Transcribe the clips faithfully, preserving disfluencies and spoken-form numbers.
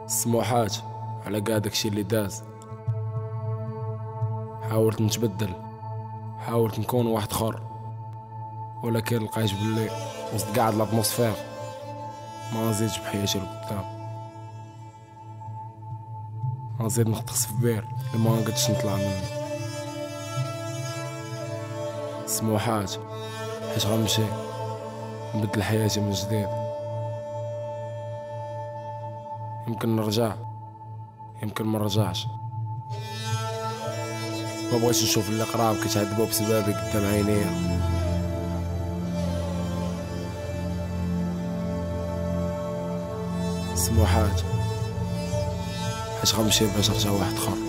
السموحات على كاع داكشي اللي داز. حاولت نتبدل، حاولت نكون واحد اخر، ولكن لقيت بلي وسط كاع الاتموسفير ما نزيدش بحياتي لقدام. غنزيد نغطس في بير اللي ما نقدرش نطلع منه. سموحات حيت غنمشي نبدل حياتي من جديد. يمكن نرجع، يمكن ما نرجعش. ما بغيتش نشوف اللي قراب كيتعذبوا بسببي قدام عينيا. سموحات حيت غنمشي باش نرجع واحد اخر.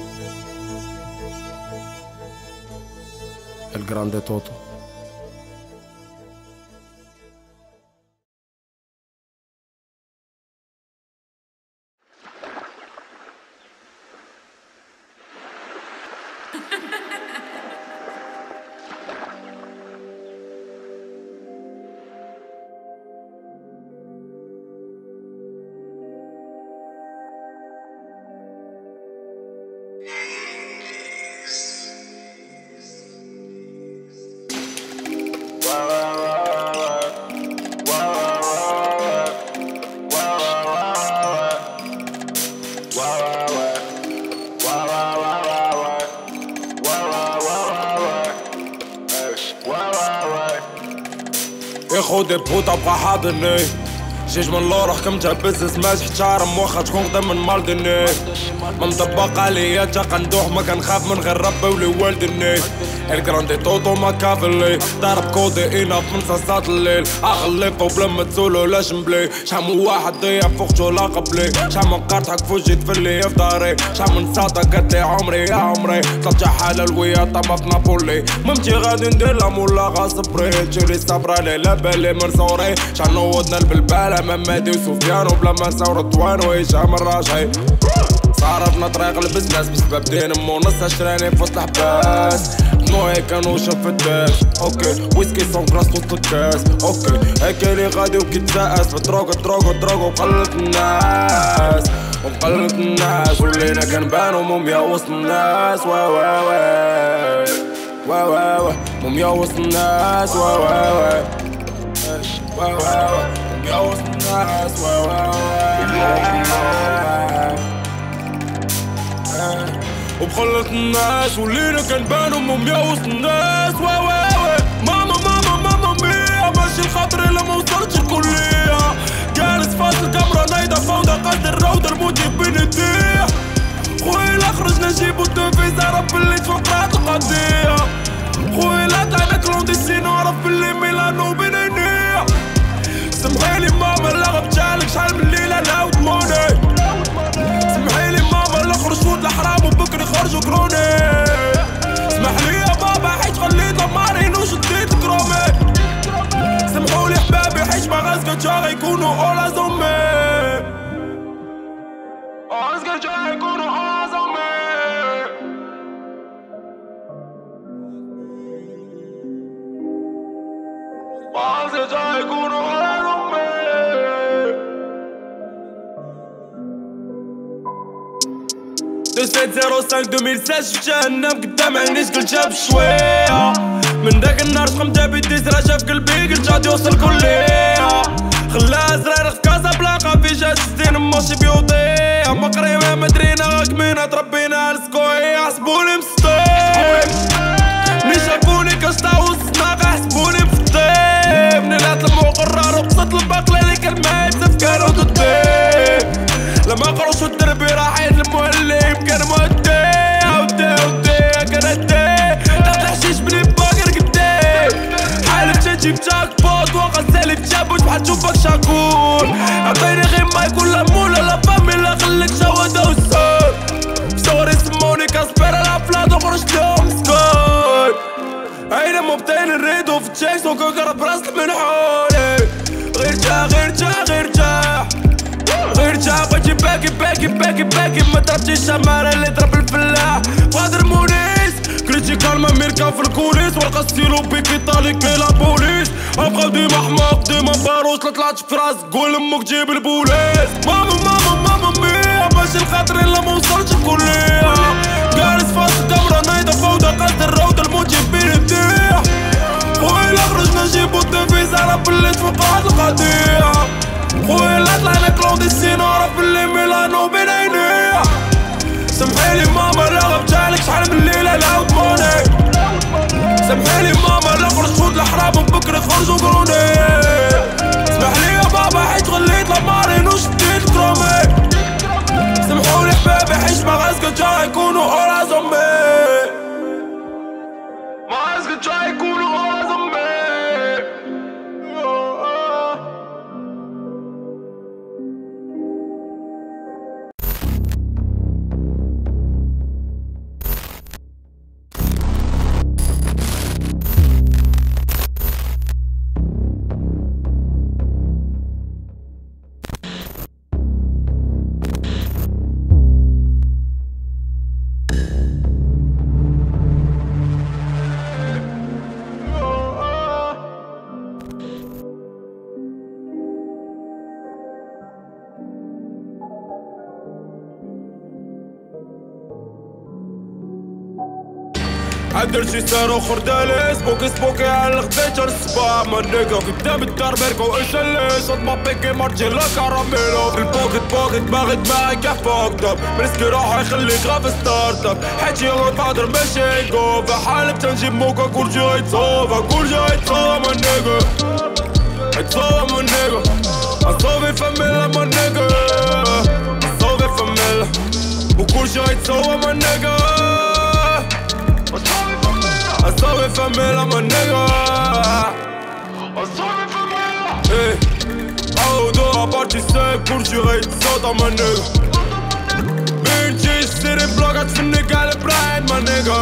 الجراندي توتو. يا خودي بوطة بقى حاضرني، جيج من لورا حكمتها بزز ماج حتشارم واخا تكون قدام من مالدني. ما مطبق عليا تا قندوح ما كنخاف من غير ربي ولي والدني. الجراندي توتو ماكافيلي ضارب كودي انا في منصات الليل. اغلي طوب لما تسولو لا جنبلي. شحال من واحد ضيع فوقتو لا قبلي. شحال من قارت حك فوجي تفلي في داري. شحال من ساطا قالتلي عمري يا عمري. طلعت حالة الوياطة ما في نابولي. ممتي غادي ندير لا مولا غاصبري. تجري صبرا لي لا بالي مرزوري. شحال نوضنا البلبالة ممادي وسفيان وبلا ما نساو رضوان وهشام الراجحي. صارفنا طريق البزنس بسبب دين مو نص عشراني في وسط الحباس. نوعي كانوا شاف الداس اوكي ويسكي سون كراس وسط الكاس اوكي هيك اللي غادي وكيتساس في دروغ دروغ دروغ وقلت الناس وقلت الناس ولينا كنبانو موميا وسط الناس. وا وا وا وا وا وا موميا وسط الناس. وا وا وا وا وا وا موميا وسط الناس. وا وا وا وبخلت الناس ولينا كنبانو موميا وسط الناس. وا وا وا ماما ماما ماما ميا ماشي الخاطر الا ما وصلتش الكلية. جالس فاصل الكاميرا نايضة فوضى قد الروضة الموتي بين يديه. خويا لا خرجنا نجيبو التوفيز عرف بلي تفقرات القضية. خويا لا طلعنا كلونديسينو عرف بلي ميلانو بين عينيا. سمحيلي ماما لا غبتالك شحال من ليلة لا ودموني. سمحيلي ماما لا خرج فوت الحرام وبكري خرجوا كروني. سمحلي يا بابا حيت خليت لمارين وشديت كرومي. سمحولي حبابي حيت ما غازكا غيكونوا اولا زومي. غازكا غيكونوا اولا زومي. غازكا غيكونوا اولا زومي. سبعة صفر خمسة ألفين وستة عشر في جهنم قدام عينيش قلت جاب شوية. من داك النهار تقمت بيدي سراجة في قلبي قلت غادي يوصل كلية. خلاها زرارة في كازابلانكا في جات الزين ماشي بيوضيع. مقريمة مدرينا غاكمينا تربينا على سكوية. حسبوني مسطيب ملي شافوني كنشطا وسطنا حسبوني مفطيب. نيلات المقرر وقصة الباقلة اللي كان معايا تفكار وتطيب. لما قروش الدربي راحيت المعلم كان مودي ودي ودي كان ادي تحت حشيش بني باكر قدي. حالف تجي بجاك بوت وغزالي بجابوت بحال تشوفك شاكول. عطيني غير ما يكون لمولة لا فامي لا خليك جوادة والسور. بصوري سموني كاسبيرا الافلاد وخرجت لهم سكول. عينا مبطين الريدو في تشيكس وكوكرة براس من حولي. غير جا غير جا غير جا غير جا بغيتي باكي باكي باكي باكي ما ضربتيش شمارة اللي ضرب الفلاح. قادر مونيس كريتيكال ما ميركا في الكوليس. ورقة ستيلو بيكي طالي كي لا بوليس. ابقى ديما حماق ديما باروس. لا طلعت في راسك قول لامك جيب البوليس. ماما ماما ماما ميا عليا ماشي الخاطر الا موصلش الكلية جالس فاصل الكاميرا نايضة فوضى قصد الروضة الموت يبين يبديع خويا لا خرجنا نجيبو الدفيز عرف بلي تفقعت القضية خويا لا طلعنا كلونديسين عرف بلي ميلانو بين عينيا سمحيلي ماما لا غبتالك شحال من ليلة لا وضماني سمحيلي ماما لا خرجت فوت الحرام بكري خرجوا قروني سمحلي يا بابا حيت غليت لامارين وشديت الكرومي سمحولي حبابي حيت ما غازك جا يكونوا اورا زومبي ما غازك جا يكونوا اورا زومبي عدل شي سار اخر دالي سبوكي سبوكي على الخديجة الصباح ما نيكا قدام الدار بيركو اشلي صوت ما بيكي مارجي لا كراميلو في البوكيت بوكيت باغد معاك يا فوكت اب مسكي روحو يخليك غاف ستارت اب حيت يغلط فاضر ماشي كوفا حالب تنجيب موكا كلشي غيتصوفا كلشي غيتصوفا ما نيكا غيتصوفا ما نيكا غنصوفي فاميلا ما نيكا غنصوفي فاميلا وكلشي غيتصوفا ما نيكا أصوي فاميلا ما نيجا أصوي فاميلا إيه عودوها بارتي سايب كلشي غيتصوتا ما نيجا مينجيش سيري بلوكات فنك على برايد ما نيجا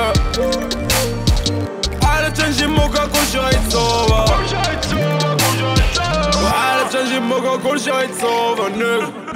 حالة تنجيب موكا كلشي غيتصوفا وحالة تنجيب موكا كلشي غيتصوفا نيجا